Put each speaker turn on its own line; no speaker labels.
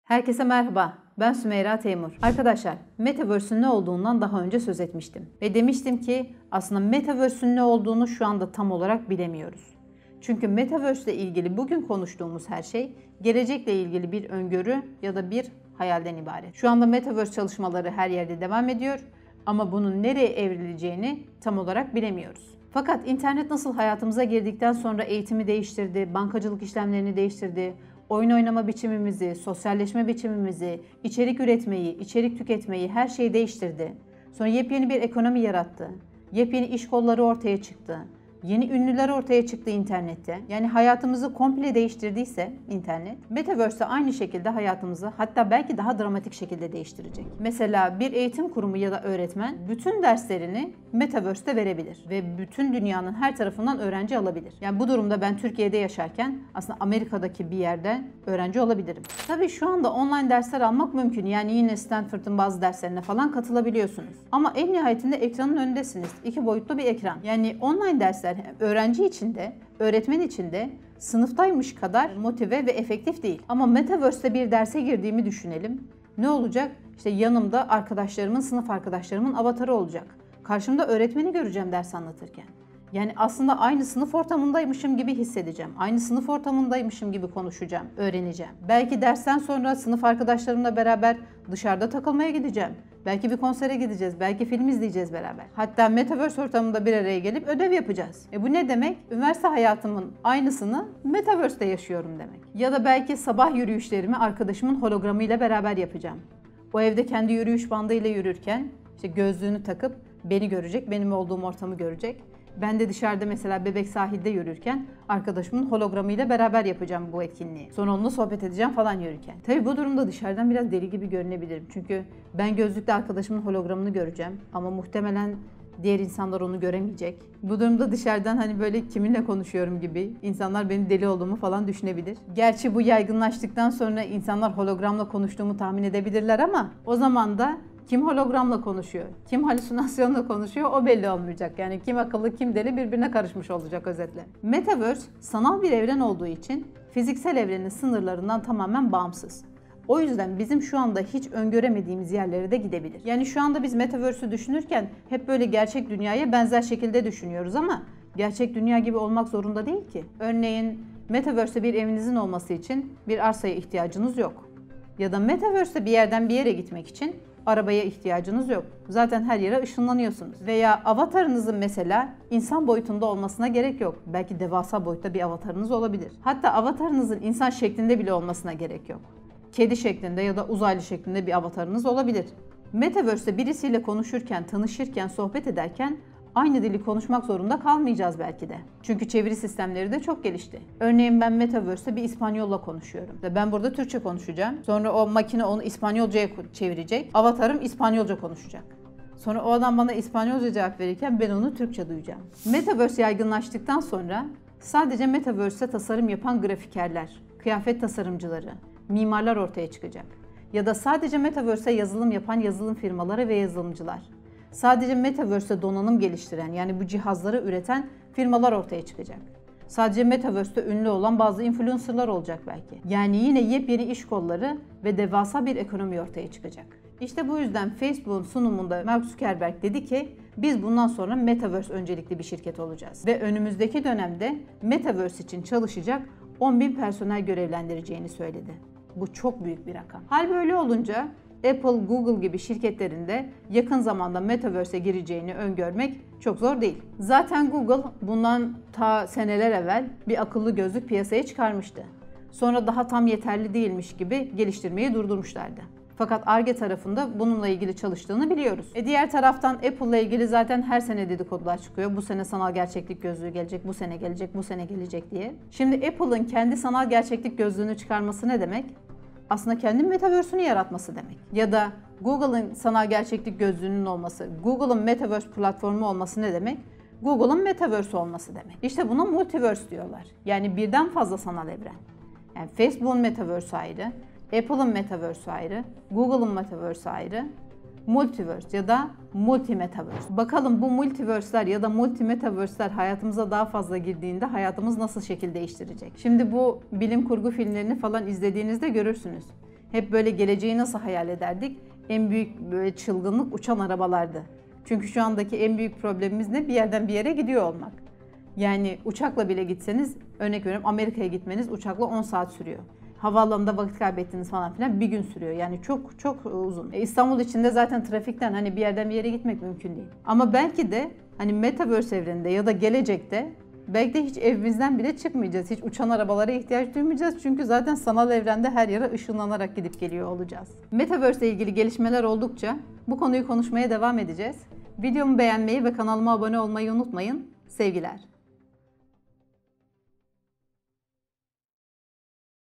Herkese merhaba, ben Sümeyra Teymur. Arkadaşlar, Metaverse'ün ne olduğundan daha önce söz etmiştim. Ve demiştim ki aslında Metaverse'ün ne olduğunu şu anda tam olarak bilemiyoruz. Çünkü Metaverse ile ilgili bugün konuştuğumuz her şey gelecekle ilgili bir öngörü ya da bir hayalden ibaret. Şu anda Metaverse çalışmaları her yerde devam ediyor ama bunun nereye evrileceğini tam olarak bilemiyoruz. Fakat internet nasıl hayatımıza girdikten sonra eğitimi değiştirdi, bankacılık işlemlerini değiştirdi, oyun oynama biçimimizi, sosyalleşme biçimimizi, içerik üretmeyi, içerik tüketmeyi her şeyi değiştirdi. Sonra yepyeni bir ekonomi yarattı. Yepyeni iş kolları ortaya çıktı. Yeni ünlüler ortaya çıktı internette. Yani hayatımızı komple değiştirdiyse internet, Metaverse de aynı şekilde hayatımızı hatta belki daha dramatik şekilde değiştirecek. Mesela bir eğitim kurumu ya da öğretmen bütün derslerini Metaverse'de verebilir ve bütün dünyanın her tarafından öğrenci alabilir. Yani bu durumda ben Türkiye'de yaşarken aslında Amerika'daki bir yerde öğrenci olabilirim. Tabii şu anda online dersler almak mümkün. Yani yine Stanford'ın bazı derslerine falan katılabiliyorsunuz. Ama en nihayetinde ekranın önündesiniz. 2 boyutlu bir ekran. Yani online dersler öğrenci için de, öğretmen için de sınıftaymış kadar motive ve efektif değil. Ama Metaverse'de bir derse girdiğimi düşünelim. Ne olacak? İşte yanımda arkadaşlarımın, sınıf arkadaşlarımın avatarı olacak. Karşımda öğretmeni göreceğim ders anlatırken. Yani aslında aynı sınıf ortamındaymışım gibi hissedeceğim. Aynı sınıf ortamındaymışım gibi konuşacağım, öğreneceğim. Belki dersten sonra sınıf arkadaşlarımla beraber dışarıda takılmaya gideceğim. Belki bir konsere gideceğiz, belki film izleyeceğiz beraber. Hatta Metaverse ortamında bir araya gelip ödev yapacağız. Bu ne demek? Üniversite hayatımın aynısını Metaverse'de yaşıyorum demek. Ya da belki sabah yürüyüşlerimi arkadaşımın hologramıyla beraber yapacağım. O evde kendi yürüyüş bandıyla yürürken işte gözlüğünü takıp beni görecek, benim olduğum ortamı görecek. Ben de dışarıda mesela Bebek sahilde yürürken arkadaşımın hologramıyla beraber yapacağım bu etkinliği. Sonra onunla sohbet edeceğim falan yürürken. Tabii bu durumda dışarıdan biraz deli gibi görünebilirim. Çünkü ben gözlükle arkadaşımın hologramını göreceğim. Ama muhtemelen diğer insanlar onu göremeyecek. Bu durumda dışarıdan hani böyle kiminle konuşuyorum gibi insanlar benim deli olduğumu falan düşünebilir. Gerçi bu yaygınlaştıktan sonra insanlar hologramla konuştuğumu tahmin edebilirler ama o zaman da kim hologramla konuşuyor, kim halüsinasyonla konuşuyor o belli olmayacak. Yani kim akıllı kim deli birbirine karışmış olacak özetle. Metaverse sanal bir evren olduğu için fiziksel evrenin sınırlarından tamamen bağımsız. O yüzden bizim şu anda hiç öngöremediğimiz yerlere de gidebilir. Yani şu anda biz Metaverse'ü düşünürken hep böyle gerçek dünyaya benzer şekilde düşünüyoruz ama gerçek dünya gibi olmak zorunda değil ki. Örneğin Metaverse'de bir evinizin olması için bir arsaya ihtiyacınız yok. Ya da Metaverse'de bir yerden bir yere gitmek için arabaya ihtiyacınız yok. Zaten her yere ışınlanıyorsunuz. Veya avatarınızın mesela insan boyutunda olmasına gerek yok. Belki devasa boyutta bir avatarınız olabilir. Hatta avatarınızın insan şeklinde bile olmasına gerek yok. Kedi şeklinde ya da uzaylı şeklinde bir avatarınız olabilir. Metaverse'de birisiyle konuşurken, tanışırken, sohbet ederken aynı dili konuşmak zorunda kalmayacağız belki de. Çünkü çeviri sistemleri de çok gelişti. Örneğin ben Metaverse'de bir İspanyolla konuşuyorum. Ben burada Türkçe konuşacağım. Sonra o makine onu İspanyolcaya çevirecek. Avatarım İspanyolca konuşacak. Sonra o adam bana İspanyolca cevap verirken ben onu Türkçe duyacağım. Metaverse yaygınlaştıktan sonra sadece Metaverse'e tasarım yapan grafikerler, kıyafet tasarımcıları, mimarlar ortaya çıkacak. Ya da sadece Metaverse'e yazılım yapan yazılım firmaları ve yazılımcılar. Sadece Metaverse'de donanım geliştiren yani bu cihazları üreten firmalar ortaya çıkacak. Sadece Metaverse'de ünlü olan bazı influencerlar olacak belki. Yani yine yepyeni iş kolları ve devasa bir ekonomi ortaya çıkacak. İşte bu yüzden Facebook'un sunumunda Mark Zuckerberg dedi ki biz bundan sonra Metaverse öncelikli bir şirket olacağız. Ve önümüzdeki dönemde Metaverse için çalışacak 10.000 personel görevlendireceğini söyledi. Bu çok büyük bir rakam. Hal böyle olunca Apple, Google gibi şirketlerin de yakın zamanda Metaverse'e gireceğini öngörmek çok zor değil. Zaten Google bundan ta seneler evvel bir akıllı gözlük piyasaya çıkarmıştı. Sonra daha tam yeterli değilmiş gibi geliştirmeyi durdurmuşlardı. Fakat Ar-Ge tarafında bununla ilgili çalıştığını biliyoruz. Diğer taraftan Apple'la ilgili zaten her sene dedikodular çıkıyor. Bu sene sanal gerçeklik gözlüğü gelecek, bu sene gelecek, bu sene gelecek diye. Şimdi Apple'ın kendi sanal gerçeklik gözlüğünü çıkarması ne demek? Aslında kendi Metaverse'ünü yaratması demek. Ya da Google'ın sanal gerçeklik gözlüğünün olması, Google'ın Metaverse platformu olması ne demek? Google'ın Metaverse olması demek. İşte buna Multiverse diyorlar. Yani birden fazla sanal evren. Yani Facebook'un Metaverse ayrı, Apple'ın Metaverse ayrı, Google'ın Metaverse ayrı, Multiverse ya da Multi-Metaverse. Bakalım bu Multiverse'ler ya da Multi-Metaverse'ler hayatımıza daha fazla girdiğinde hayatımız nasıl şekil değiştirecek? Şimdi bu bilim kurgu filmlerini falan izlediğinizde görürsünüz. Hep böyle geleceği nasıl hayal ederdik? En büyük böyle çılgınlık uçan arabalardı. Çünkü şu andaki en büyük problemimiz ne? Bir yerden bir yere gidiyor olmak. Yani uçakla bile gitseniz, örnek veriyorum, Amerika'ya gitmeniz uçakla 10 saat sürüyor. Havaalanında vakit kaybettiniz falan filan, bir gün sürüyor. Yani çok çok uzun. İstanbul içinde zaten trafikten hani bir yerden bir yere gitmek mümkün değil. Ama belki de hani Metaverse evreninde ya da gelecekte belki de hiç evimizden bile çıkmayacağız. Hiç uçan arabalara ihtiyaç duymayacağız. Çünkü zaten sanal evrende her yere ışınlanarak gidip geliyor olacağız. Metaverse ile ilgili gelişmeler oldukça bu konuyu konuşmaya devam edeceğiz. Videomu beğenmeyi ve kanalıma abone olmayı unutmayın. Sevgiler.